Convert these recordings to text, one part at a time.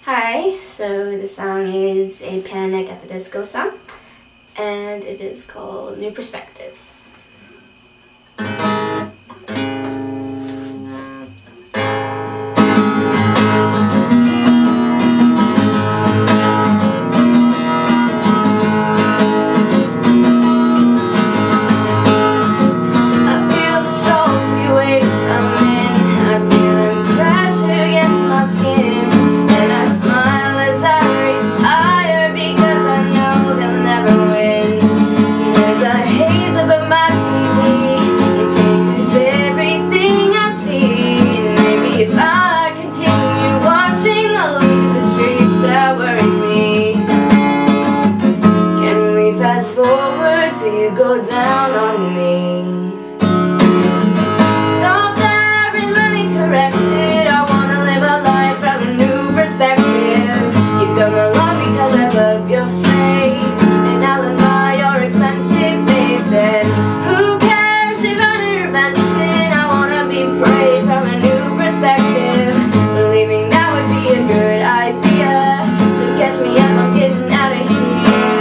Hi, so the song is a Panic at the Disco song, and it is called New Perspective. Fast forward till you go down on me. Stop there and let me correct it. I wanna live a life from a new perspective. You come along because I love your face, and I'll admire your expensive taste. And who cares if I'm intervention? I wanna be praised from a new perspective. Believing that would be a good idea. So catch me up, I'm getting out of here.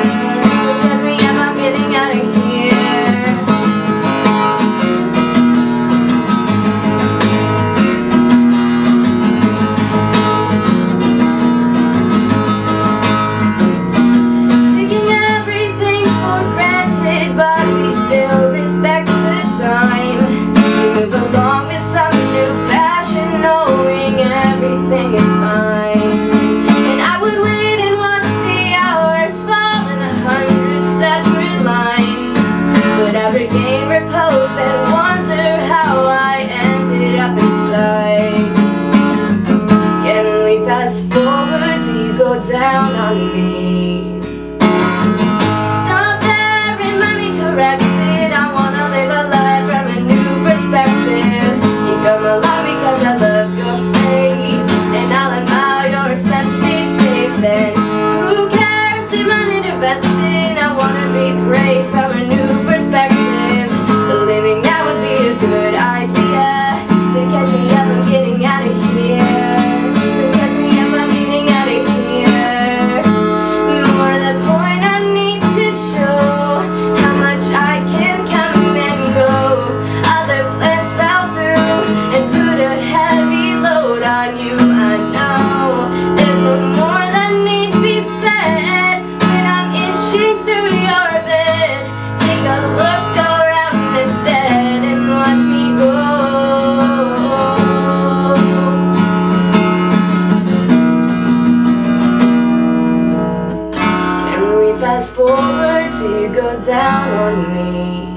Regain repose and wonder how I ended up inside. Can we fast forward till you go down on me? Stop there and let me correct it. I wanna live a life from a new perspective. You come along because I love your face, and I'll admire your expensive taste. And who cares if I'm an intervention? I wanna be praised from a new perspective. Believing that would be a good idea. So catch me up, I'm getting out of here. So catch me up, I'm getting out of here. More to the point, I need to show how much I can come and go. Other plans fell through and put a heavy load on you. I know there's no more that needs to be said when I'm inching through your bed. Take a look instead and watch me go. Can we fast forward till you go down on me?